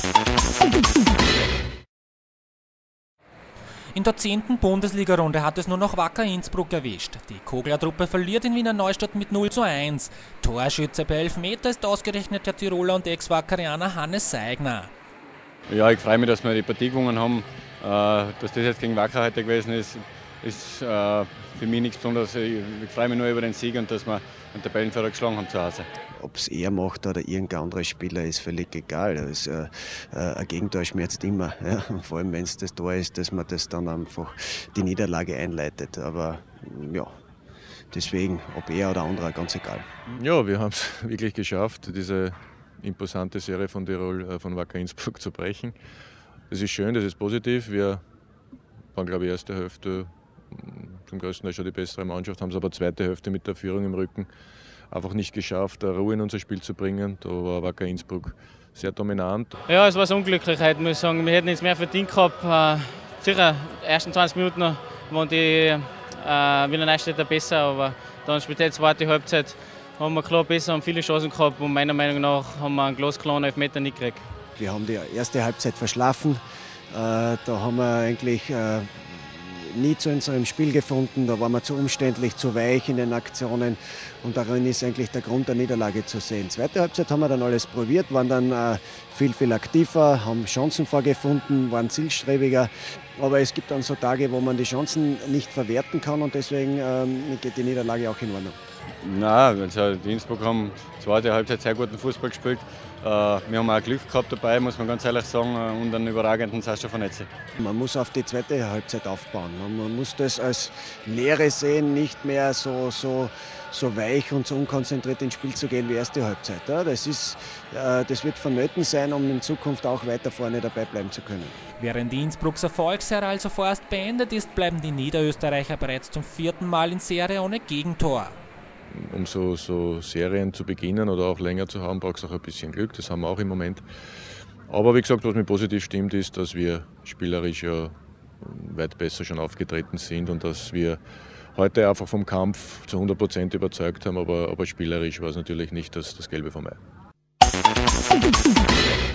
In der 10. Bundesliga-Runde hat es nur noch Wacker Innsbruck erwischt. Die Kogler-Truppe verliert in Wiener Neustadt mit 0:1. Torschütze bei Elfmeter ist ausgerechnet der Tiroler und Ex-Wackerianer Hannes Seigner. Ja, ich freue mich, dass wir die Partie gewonnen haben. Dass das jetzt gegen Wacker heute gewesen ist für mich nichts Besonderes. Ich freue mich nur über den Sieg und dass wir den Tabellenführer geschlagen haben zu Hause. Ob es er macht oder irgendein anderer Spieler, ist völlig egal. Ein Gegentor schmerzt immer. Ja? Und vor allem, wenn es das Tor ist, dass man das dann einfach die Niederlage einleitet. Aber ja, deswegen, ob er oder anderer, ganz egal. Ja, wir haben es wirklich geschafft, diese imposante Serie von Tirol, von Wacker Innsbruck zu brechen. Das ist schön, das ist positiv. Wir waren, glaube ich, erste Hälfte zum größten Teil schon die bessere Mannschaft, haben es aber zweite Hälfte mit der Führung im Rücken einfach nicht geschafft, Ruhe in unser Spiel zu bringen. Da war Wacker Innsbruck sehr dominant. Ja, es war eine Unglücklichkeit, muss ich sagen. Wir hätten jetzt mehr verdient gehabt. Sicher, die ersten 20 Minuten waren die Wiener Neustädter besser, aber dann speziell die zweite Halbzeit haben wir klar besser und viele Chancen gehabt und meiner Meinung nach haben wir einen glasklaren Elfmeter nicht gekriegt. Wir haben die erste Halbzeit verschlafen. Da haben wir eigentlich nie zu unserem Spiel gefunden. Da waren wir zu umständlich, zu weich in den Aktionen und darin ist eigentlich der Grund der Niederlage zu sehen. Zweite Halbzeit haben wir dann alles probiert, waren dann viel aktiver, haben Chancen vorgefunden, waren zielstrebiger. Aber es gibt dann so Tage, wo man die Chancen nicht verwerten kann und deswegen geht die Niederlage auch in Ordnung. Nein, also die Innsbruck haben zweite Halbzeit sehr guten Fußball gespielt. Wir haben auch Glück gehabt dabei, muss man ganz ehrlich sagen, und einen überragenden Sascha von Etze. Man muss auf die zweite Halbzeit aufbauen. Man muss das als Lehre sehen, nicht mehr so weich und so unkonzentriert ins Spiel zu gehen wie erste Halbzeit. Das wird vonnöten sein, um in Zukunft auch weiter vorne dabei bleiben zu können. Während Innsbrucks Erfolgsserie also vorerst beendet ist, bleiben die Niederösterreicher bereits zum 4. Mal in Serie ohne Gegentor. Um so Serien zu beginnen oder auch länger zu haben, braucht es auch ein bisschen Glück. Das haben wir auch im Moment. Aber wie gesagt, was mir positiv stimmt, ist, dass wir spielerisch ja weit besser schon aufgetreten sind und dass wir heute einfach vom Kampf zu 100% überzeugt haben. Aber spielerisch war es natürlich nicht das Gelbe vom Ei.